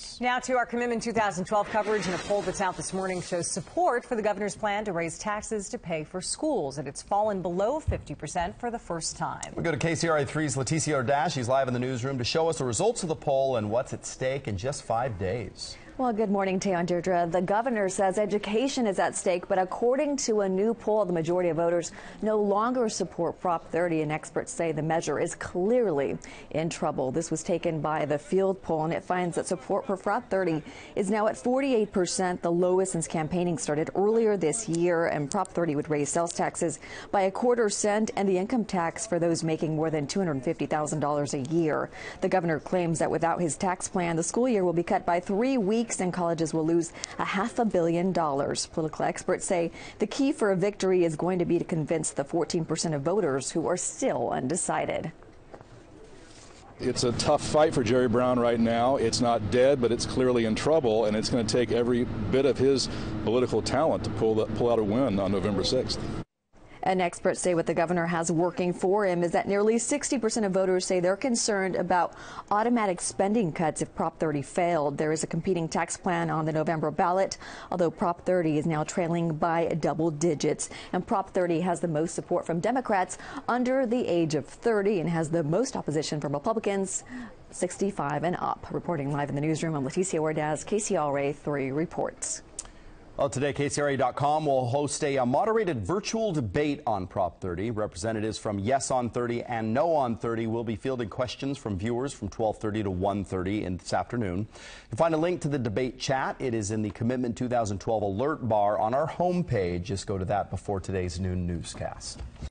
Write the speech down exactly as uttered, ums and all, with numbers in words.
Democrats. Now to our Commitment two thousand twelve coverage, and a poll that's out this morning shows support for the governor's plan to raise taxes to pay for schools, and it's fallen below fifty percent for the first time. We go to K C R A three's Leticia Ordash. She's live in the newsroom to show us the results of the poll and what's at stake in just five days. Well, good morning, Teo and Deirdre. The governor says education is at stake, but according to a new poll, the majority of voters no longer support Prop thirty, and experts say the measure is clearly in trouble. This was taken by the field poll, and it finds that support for Prop thirty is now at forty-eight percent, the lowest since campaigning started earlier this year. And Prop thirty would raise sales taxes by a quarter cent and the income tax for those making more than two hundred fifty thousand dollars a year. The governor claims that without his tax plan, the school year will be cut by three weeks and colleges will lose a half a billion dollars. Political experts say the key for a victory is going to be to convince the fourteen percent of voters who are still undecided. It's a tough fight for Jerry Brown right now. It's not dead, but it's clearly in trouble, and it's going to take every bit of his political talent to pull, the, pull out a win on November sixth. And experts say what the governor has working for him is that nearly sixty percent of voters say they're concerned about automatic spending cuts if Prop thirty failed. There is a competing tax plan on the November ballot, although Prop thirty is now trailing by double digits. And Prop thirty has the most support from Democrats under the age of thirty and has the most opposition from Republicans sixty-five and up. Reporting live in the newsroom, I'm Leticia Ordash, K C R A three reports. Well, today, K C R A dot com will host a, a moderated virtual debate on Prop thirty. Representatives from Yes on thirty and No on thirty will be fielding questions from viewers from twelve thirty to one thirty in this afternoon. You'll find a link to the debate chat. It is in the Commitment two thousand twelve alert bar on our homepage. Just go to that before today's noon newscast.